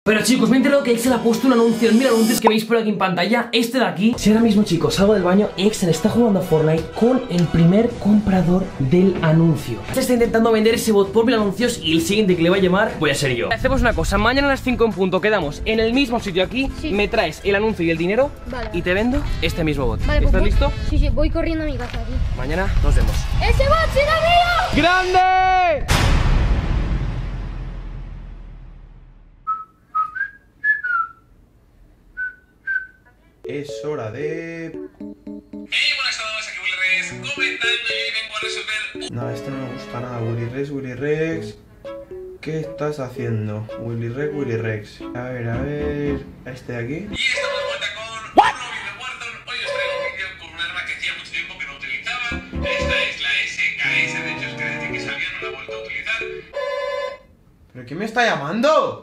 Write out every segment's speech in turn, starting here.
Pero chicos, me he enterado que Excel ha puesto un anuncio, mil anuncios que veis por aquí en pantalla. Este de aquí. Si ahora mismo, chicos, salgo del baño, Excel está jugando a Fortnite con el primer comprador del anuncio. Se está intentando vender ese bot por mil anuncios y el siguiente que le va a llamar voy a ser yo. Hacemos una cosa, mañana a las 5 en punto quedamos en el mismo sitio aquí, sí. Me traes el anuncio y el dinero, vale. Y te vendo este mismo bot. Vale, ¿estás listo? Sí, sí, voy corriendo a mi casa aquí. Mañana nos vemos. ¡Ese bot será mío! ¡Grande! Es hora de... buenas a todos, aquí Willy Rex comentando y vengo a resolver... No, este no me gusta nada, Willy Rex. ¿Qué estás haciendo? Willy Rex. A ver... Este de aquí. Y estamos de vuelta con un nuevo vídeo de Warzone. Hoy os traigo un vídeo con un arma que hacía mucho tiempo que no utilizaba. Esta es la SKS, de hecho es que desde que salió no la he vuelto a utilizar. ¿Pero quién me está llamando?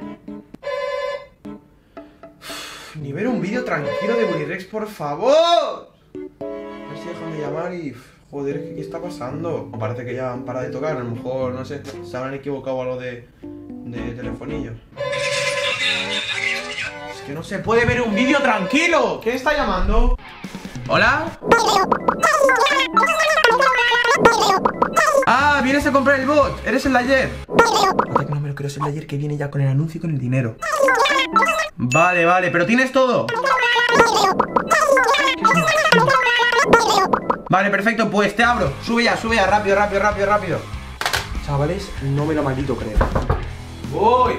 Ni ver un vídeo tranquilo de Willy Rex, por favor. A ver si dejan de llamar y... Joder, ¿qué está pasando? Me parece que ya han parado de tocar, a lo mejor, no sé, se habrán equivocado algo de telefonillo. Es que no se puede ver un vídeo tranquilo. ¿Quién está llamando? ¿Hola? Ah, vienes a comprar el bot. Eres el de ayer. Que no me lo creo, es el de ayer que viene ya con el anuncio y con el dinero. Vale, pero ¿tienes todo? Vale, perfecto, pues te abro. Sube ya, rápido. Chavales, no me lo maldito creo. Voy.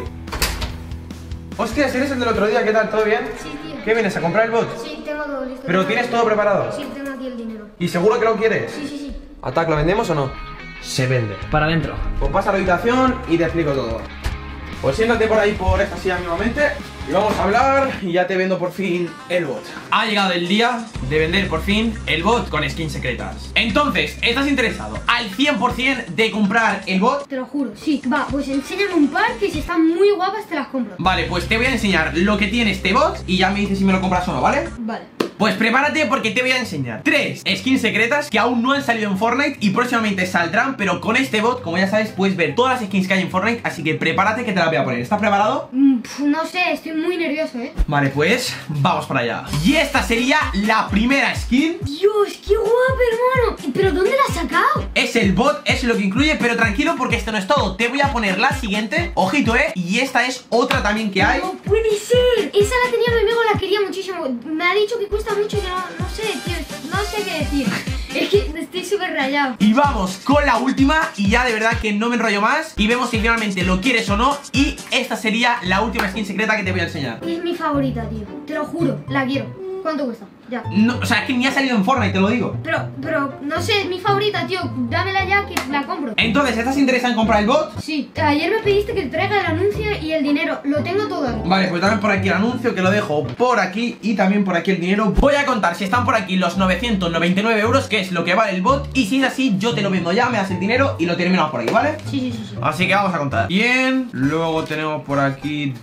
Hostias, ¿eres el del otro día? ¿Qué tal? ¿Todo bien? Sí, tío. ¿Qué vienes a comprar el bot? Sí, tengo todo listo. ¿Pero tienes todo preparado? Sí, tengo aquí el dinero. ¿Y seguro que lo quieres? Sí. ¿Atac, lo vendemos o no? Se vende. Para adentro. Pues pasa a la habitación y te explico todo. Pues siéntate por ahí por esta silla mismamente y vamos a hablar y ya te vendo por fin el bot. Ha llegado el día de vender por fin el bot con skins secretas. Entonces, ¿estás interesado al 100% de comprar el bot? Te lo juro, sí. Va, pues enséñame un par que si están muy guapas te las compro. Vale, pues te voy a enseñar lo que tiene este bot y ya me dices si me lo compras o no, ¿vale? Vale. Pues prepárate porque te voy a enseñar 3 skins secretas que aún no han salido en Fortnite y próximamente saldrán, pero con este bot, como ya sabes, puedes ver todas las skins que hay en Fortnite, así que prepárate que te las voy a poner. ¿Estás preparado? No sé, estoy muy nervioso, Vale, pues vamos para allá. Y esta sería la primera skin. Dios, qué guapa, hermano. ¿Pero dónde la has sacado? Es el bot, es lo que incluye, pero tranquilo porque esto no es todo. Te voy a poner la siguiente, ojito, y esta es otra también que hay. No puede ser. Esa la tenía mi amigo, la quería muchísimo. Me ha dicho que cuesta mucho y no sé, tío, no sé qué decir. Es que estoy súper rayado. Y vamos con la última y ya de verdad que no me enrollo más y vemos si finalmente lo quieres o no. Y esta sería la última skin secreta que te voy a enseñar. Es mi favorita, tío. Te lo juro, la quiero. ¿Cuánto cuesta? Ya. No, o sea, es que ni ha salido en Fortnite, te lo digo. Pero, no sé, es mi favorita, tío. Dámela ya que la compro. Entonces, ¿estás interesado en comprar el bot? Sí. Ayer me pediste que te traiga el anuncio y el dinero. Lo tengo todo aquí. Vale, pues dame por aquí el anuncio, que lo dejo por aquí. Y también por aquí el dinero. Voy a contar si están por aquí los 999 euros, que es lo que vale el bot. Y si es así, yo te lo vendo ya, me das el dinero y lo terminamos por aquí, ¿vale? Sí. Así que vamos a contar. Bien, luego tenemos por aquí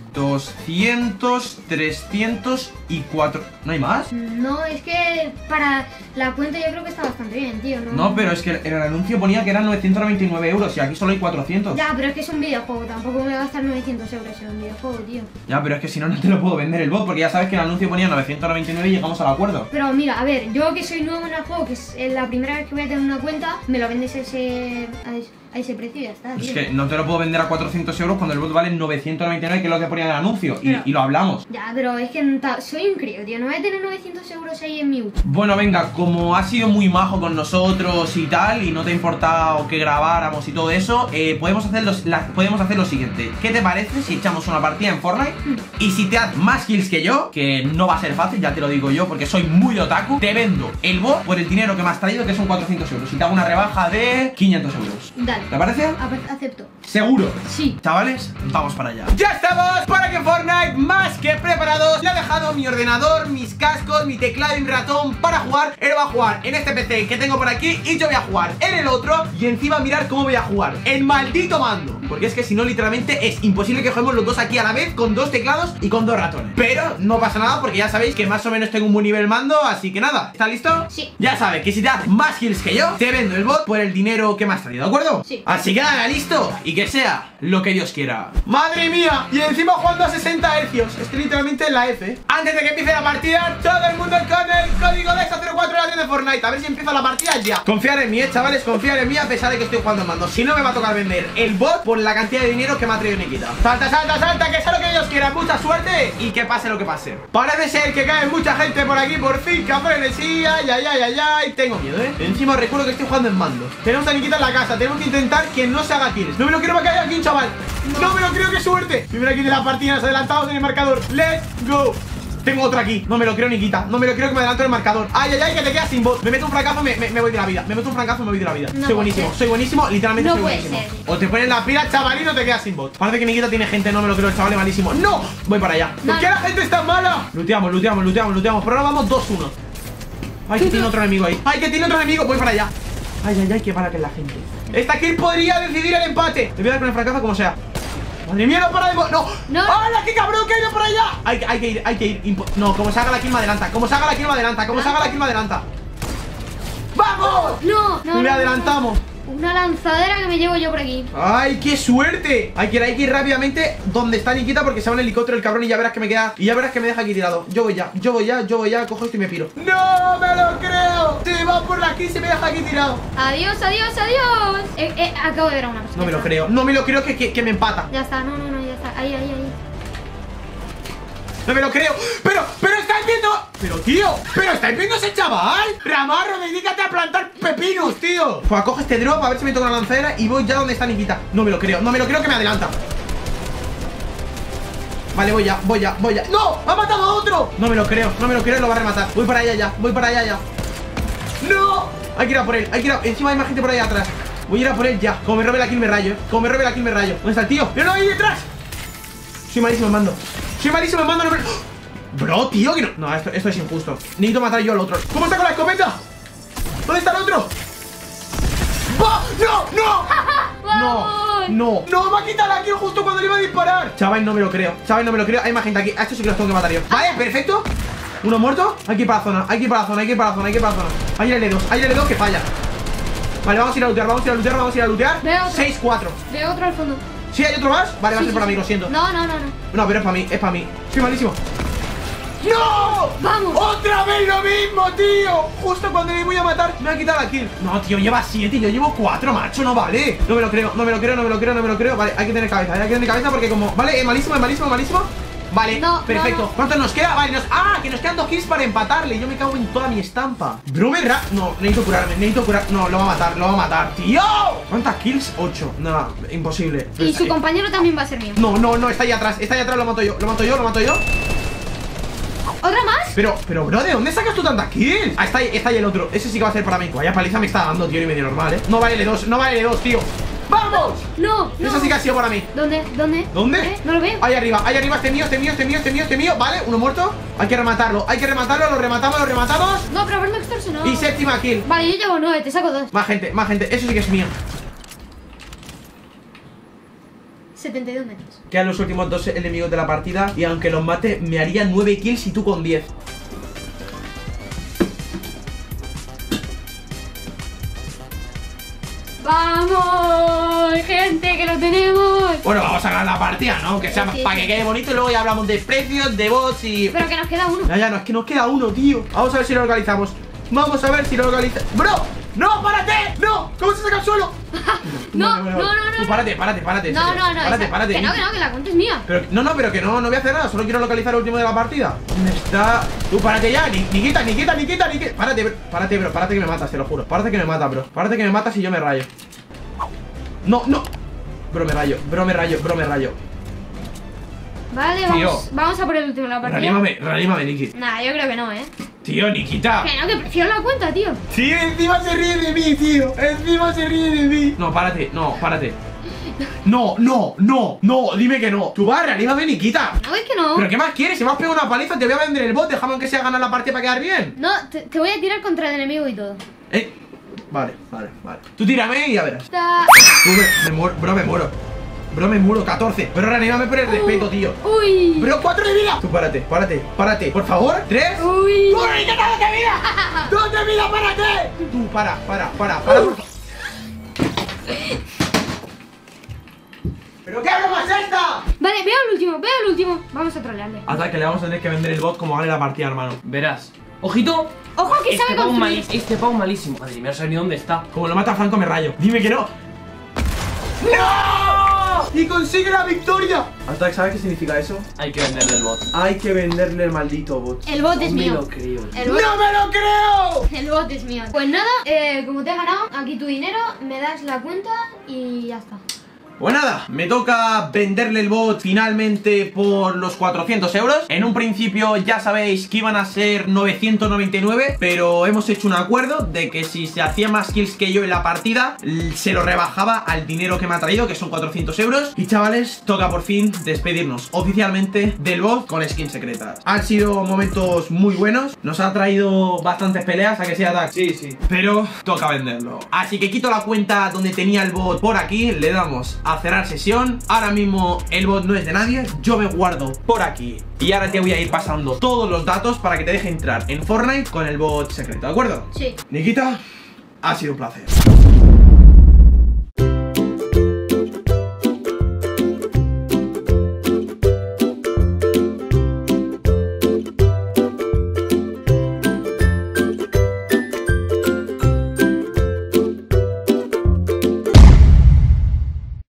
200, 300 y 4... ¿No hay más? No, es que para la cuenta yo creo que está bastante bien, tío. No, pero es que en el anuncio ponía que eran 999 euros y aquí solo hay 400. Ya, pero es que es un videojuego, tampoco me voy a gastar 900 euros en un videojuego, tío. Ya, pero es que si no, no te lo puedo vender el bot, porque ya sabes que el anuncio ponía 999 y llegamos al acuerdo. Pero mira, a ver, yo que soy nuevo en el juego, que es la primera vez que voy a tener una cuenta, me lo vendes a ese precio y ya está, tío. Es que no te lo puedo vender a 400 euros cuando el bot vale 999, que es lo que ponía en el anuncio, y lo hablamos. Ya, pero es que soy un crío, tío, no voy a tener 900 euros ahí en mi U. Bueno, venga, como has sido muy majo con nosotros y tal, y no te ha importado que grabáramos y todo eso, podemos hacer lo siguiente. ¿Qué te parece si echamos una partida en Fortnite? Y si te das más kills que yo, que no va a ser fácil, ya te lo digo yo, porque soy muy otaku, te vendo el bot por el dinero que me has traído, que son 400 euros, y te hago una rebaja de 500 euros. Dale. ¿Te parece? Acepto. ¿Seguro? Sí. Chavales, vamos para allá. ¡Ya estamos! Para que Fortnite, más que preparados, le he dejado mi ordenador, mis cascos, mi teclado y mi ratón para jugar. Él va a jugar en este PC que tengo por aquí y yo voy a jugar en el otro. Y encima mirar cómo voy a jugar. El maldito mando. porque es que si no literalmente es imposible que juguemos los dos aquí a la vez con 2 teclados y con 2 ratones. Pero no pasa nada porque ya sabéis que más o menos tengo un buen nivel mando, así que nada. ¿Estás listo? Sí. Ya sabes que si te haces más kills que yo, te vendo el bot por el dinero que me has traído, ¿de acuerdo? Sí. Así que nada, listo y que sea lo que Dios quiera. ¡Madre mía! Y encima jugando a 60 hercios. Es que literalmente en la F. Antes de que empiece la partida, todo el mundo con el código de EXA04 en la tienda de Fortnite. A ver si empieza la partida ya. Confiar en mí, chavales, confiar en mí a pesar de que estoy jugando en mando. Si no, me va a tocar vender el bot por la cantidad de dinero que me ha traído Nikita. Salta, salta, salta, que sea lo que Dios quiera. Mucha suerte y que pase lo que pase. Parece ser que cae mucha gente por aquí por fin. Cabrones, sí, ay, ay, ay, ay, ay. Tengo miedo, Encima recuerdo que estoy jugando en mando. Tenemos a Nikita en la casa. Tenemos que intentar que no se haga kills. No me lo quiero que haya aquí un chaval. No me lo creo, qué suerte. Primero aquí de la partida, nos adelantamos en el marcador. Let's go. Tengo otro aquí, no me lo creo, Nikita. No me lo creo que me adelanto en el marcador. Ay, ay, ay, que te quedas sin bot. Me meto un fracaso, me voy de la vida. Me meto un fracaso, me voy de la vida. No Soy buenísimo, soy buenísimo, literalmente no soy puede buenísimo. ser. O te pones la pila, chavalín, o te quedas sin bot. Parece que Nikita tiene gente, no me lo creo, el chaval es malísimo. ¡No! Voy para allá. ¿Por qué la gente es tan mala? Luteamos, luteamos, luteamos, luteamos. Pero ahora vamos 2-1. Ay, que tiene otro enemigo ahí. Ay, que tiene otro enemigo, voy para allá. Ay, ay, ay, qué mala que es la gente. Esta kill podría decidir el empate. Te voy a dar con el fracaso como sea. Madre mía, no para de... ¡No! No. ¡Hala, qué cabrón que ha ido por allá! Hay que ir. No, como se haga la kill me adelanta. Como se haga la kill me adelanta. Como se haga la kill me adelanta. ¡Vamos! No, no, Le no, adelantamos. Una lanzadera que me llevo yo por aquí. ¡Ay, qué suerte! Hay que ir rápidamente donde está Nikita porque se va en helicóptero el cabrón y ya verás que me queda... Y ya verás que me deja aquí tirado. Yo voy ya, cojo esto y me piro. ¡No me lo creo! Se va por la kill y se me deja aquí tirado. Adiós, adiós, adiós. Acabo de ver a una persona. No me lo creo, no me lo creo que me empata. Ya está, no, ya está. Ahí. No me lo creo. Pero estáis viendo. Pero estáis viendo ese chaval. Ramarro, dedícate a plantar pepinos, tío. Pues coge este drop a ver si me toca una lanzadera y voy ya donde está Nikita. No me lo creo que me adelanta. Vale, voy ya. ¡No! ¡Ha matado a otro! No me lo creo, lo va a rematar. Voy para allá ya. ¡No! Hay que ir a por él, Encima hay más gente por ahí atrás. Voy a ir a por él ya. Como me robe la kill me rayo, ¿Dónde está el tío? ¡No, ahí detrás! Soy malísimo en mando. No me... Bro, tío, que no. No, esto es injusto. Necesito matar yo al otro. ¿Cómo está con la escopeta? ¿Dónde está el otro? ¡Oh! ¡No! ¡No! ¡Me ha quitado la kill justo cuando le iba a disparar! Chaval, no me lo creo. Hay más gente aquí. A estos sí que los tengo que matar yo. Vale, perfecto. Uno muerto. Hay que ir para la zona. Hay Hay L2 que falla. Vale, vamos a ir a lootear. Veo otro. 6-4. Veo otro al fondo. ¿Sí hay otro más? Vale, va a ser para mí, lo siento. No. No, pero es para mí. Soy malísimo. ¡No! ¡Vamos! ¡Otra vez lo mismo, tío! Justo cuando le voy a matar, me ha quitado la kill. No, tío, lleva 7, yo llevo 4, macho, no vale. No me lo creo. Vale, hay que tener cabeza, porque como... Vale, malísimo. Vale, No, perfecto. no. ¿Cuánto nos queda? Vale, que nos quedan 2 kills para empatarle. Yo me cago en toda mi estampa. Bro, no, necesito curarme. No, lo va a matar, tío. ¿Cuántas kills? 8. No, imposible. Y su compañero también va a ser mío. No, está ahí atrás, lo mato yo. ¿Otra más? Pero, bro, ¿de dónde sacas tú tantas kills? Ah, está ahí el otro. Ese sí que va a ser para mí. Vaya paliza me está dando, tío, y medio normal, No vale L2, tío. ¡Vamos! No. Esa sí que ha sido para mí. ¿Dónde? No lo veo. Ahí arriba, este mío. Vale, uno muerto. Hay que rematarlo, lo rematamos. No, pero haberme extorsionado. Y séptima kill. Vale, yo llevo 9, te saco 2. Más gente, eso sí que es mío. 72 metros. Quedan los últimos 2 enemigos de la partida. Y aunque los mate, me haría 9 kills y tú con 10. ¡Vamos! Gente, que lo tenemos. Bueno, vamos a ganar la partida, ¿no? Que sea Sí, para que quede bonito y luego ya hablamos de precios, de bots y... Pero que nos queda uno. Ya, no, es que nos queda uno, tío. Vamos a ver si lo localizamos. ¡Bro! ¡No, párate! ¡No! ¿Cómo se saca el suelo? No. Tú párate. No. Párate. Que no, que la cuenta es mía. Pero que no voy a hacer nada. Solo quiero localizar el último de la partida. ¿Dónde está? Tú, párate ya. Nikita. Párate, bro. Párate que me matas, te lo juro. Párate que me matas y yo me rayo. No. Bro, me rayo. Vale, Tío. vamos a por el último de la partida. Reanímame, Niki. Nah, yo creo que no, Tío, Nikita. Que no, que prefiero la cuenta, tío. Sí, encima se ríe de mí, tío. No, párate. No, dime que no. Tú vas, reanímame, Nikita. No, es que no. ¿Pero qué más quieres? Si me has pegado una paliza, te voy a vender el bot. Déjame aunque sea ganar la partida para quedar bien. No, te voy a tirar contra el enemigo y todo. Vale. Tú tírame y ya verás. Ta- Me muero. Bro, me muero, 14. Pero reanimame por el respeto, tío. Uy. Bro, 4 de vida. Tú párate, párate. Por favor, 3. Uy. ¡Uy, qué tal de vida! ¡2 de vida, párate! Tú, para, por favor. ¿Pero qué broma es esta? Vale, veo el último. Vamos a trolearle. Hasta que le vamos a tener que vender el bot como vale la partida, hermano. Verás. ¡Ojito! Ojo que sabe construir. Este pavo malísimo. Madre mía, no sé ni dónde está. Como lo mata Franco me rayo. Dime que no. ¡No! Y consigue la victoria. Attack, ¿sabes qué significa eso? Hay que venderle el bot. Hay que venderle el maldito bot. El bot es No me mío. lo creo. El bot, ¡No me lo creo! el bot es mío. Pues nada, como te he ganado, aquí tu dinero, me das la cuenta y ya está. Pues nada, me toca venderle el bot finalmente por los 400 euros. En un principio ya sabéis que iban a ser 999, pero hemos hecho un acuerdo de que si se hacía más kills que yo en la partida, se lo rebajaba al dinero que me ha traído, que son 400 euros. Y chavales, toca por fin despedirnos oficialmente del bot con skins secretas. Han sido momentos muy buenos, nos ha traído bastantes peleas, ¿a que sí, Attack? Sí. Pero toca venderlo. Así que quito la cuenta donde tenía el bot por aquí, le damos a cerrar sesión. Ahora mismo el bot no es de nadie, yo me guardo por aquí. Y ahora te voy a ir pasando todos los datos para que te deje entrar en Fortnite con el bot secreto, ¿de acuerdo? Sí. Nikita, ha sido un placer.